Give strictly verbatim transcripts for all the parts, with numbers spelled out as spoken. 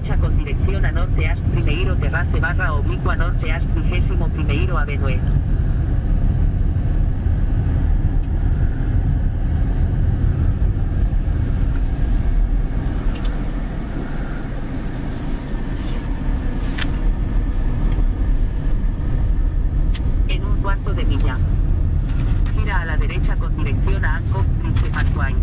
derecha con dirección a norte hasta primeiro terrace barra oblicua norte hasta vigésimo primeiro avenue. En un cuarto de milla. Gira a la derecha con dirección a Hancock Bridge Parkway.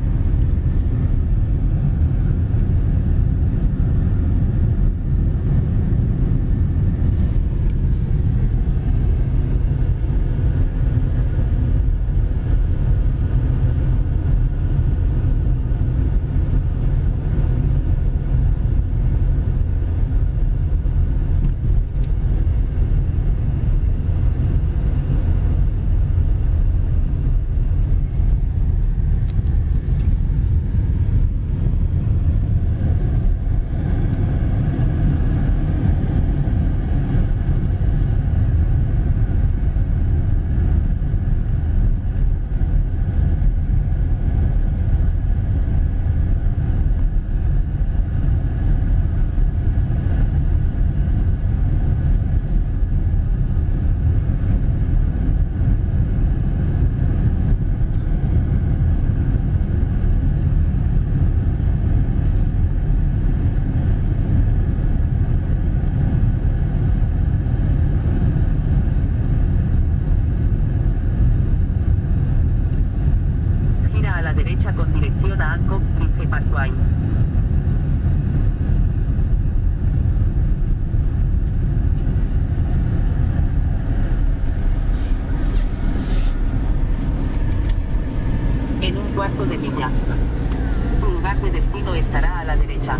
Con dirección a Hancock Bridge Parkway. En un cuarto de milla. Tu lugar de destino estará a la derecha.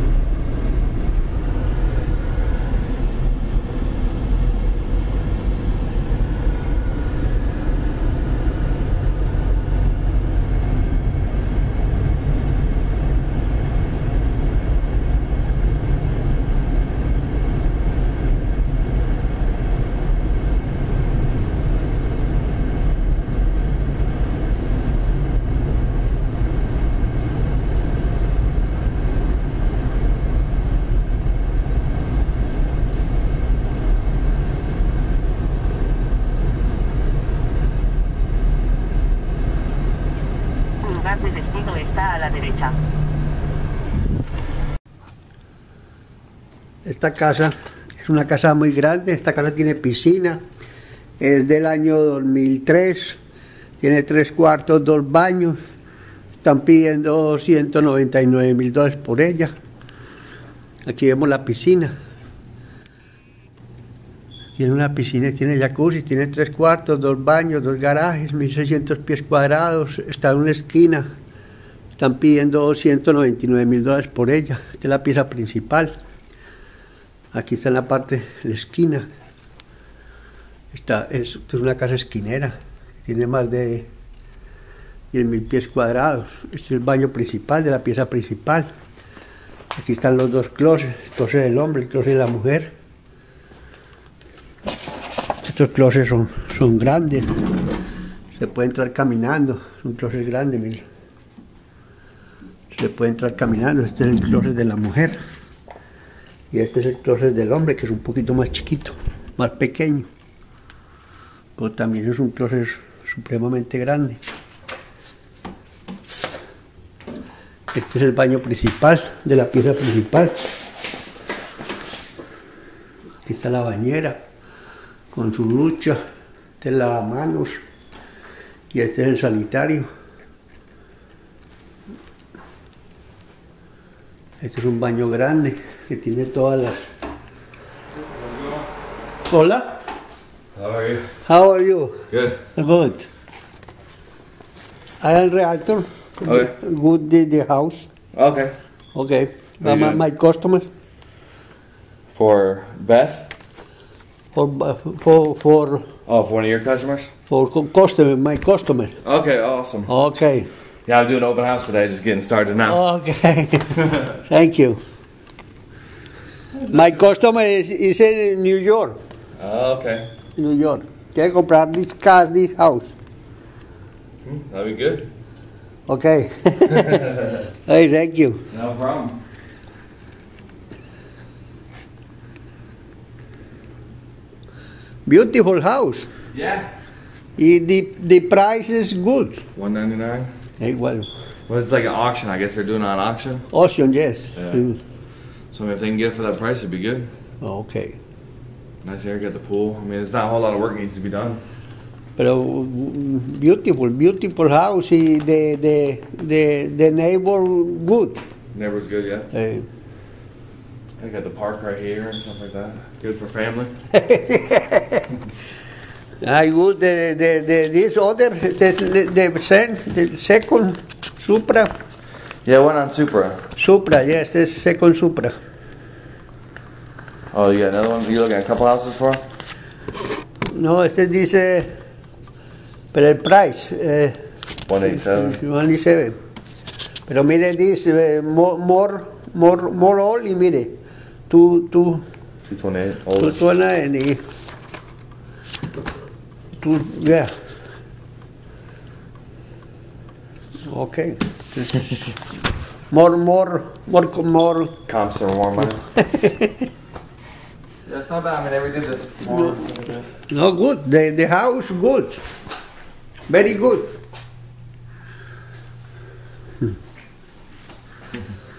De destino está a la derecha. Esta casa es una casa muy grande. Esta casa tiene piscina, es del año dos mil tres, tiene tres cuartos, dos baños. Están pidiendo ciento noventa y nueve mil dólares por ella. Aquí vemos la piscina. Tiene una piscina, tiene jacuzzi, tiene tres cuartos, dos baños, dos garajes, mil seiscientos pies cuadrados, está en una esquina. Están pidiendo ciento noventa y nueve mil dólares por ella. Esta es la pieza principal. Aquí está en la parte de la esquina. Esta es, esta es una casa esquinera. Tiene más de diez mil pies cuadrados. Este es el baño principal de la pieza principal. Aquí están los dos closets, el closet del hombre, el closet de la mujer. Estos closets son, son grandes, se puede entrar caminando, es un closet grande, miren. Se puede entrar caminando. Este es el closet de la mujer y este es el closet del hombre, que es un poquito más chiquito, más pequeño, pero también es un closet supremamente grande. Este es el baño principal de la pieza principal. Aquí está la bañera con su ducha, este es el lavamanos y este es el sanitario. Este es un baño grande que tiene todas las... Hola. How are you? How are you? Good. Good. I am realtor. Okay. Good the, the house. Okay. Okay. How you My, doing? my customer. For Beth? For for for Oh, for one of your customers? for cu- customer. My customer. Okay, awesome. Okay. Yeah, I'm doing open house today, just getting started now. Okay. Thank you. My customer is, is in New York. Oh, okay. New York. Quiere comprar this car, this house. Hmm, that'd be good. Okay. Hey, thank you. No problem. Beautiful house. Yeah. Y the, the price is good. one ninety-nine. Igual. Well, it's like an auction. I guess they're doing it on auction. Auction, yes. Yeah. Mm. So if they can get it for that price, it'd be good. Okay. Nice area, get the pool. I mean, it's not a whole lot of work needs to be done. Pero mm, beautiful, beautiful house. Y the, the, the, the neighbor good. Neighbor's good, yeah. Eh, They got the park right here and stuff like that. Good for family. I good. The, the, the, this other, the, the, sen- the second Supra. Yeah, one on Supra. Supra, yes, this second Supra. Oh, you got another one? You looking at a couple houses for? No, este dice, pero el price, eh, one eighty-seven. one eighty-seven. Pero mire, dice, uh, more, more, more, more all, y mire, two, two, two twenty-eight. two Old. twenty-nine, y two, yeah. Okay. more, more, more, more. Comps are more money. That's not bad. I mean, they redid this. More. No, good. The, the house, good. Very good.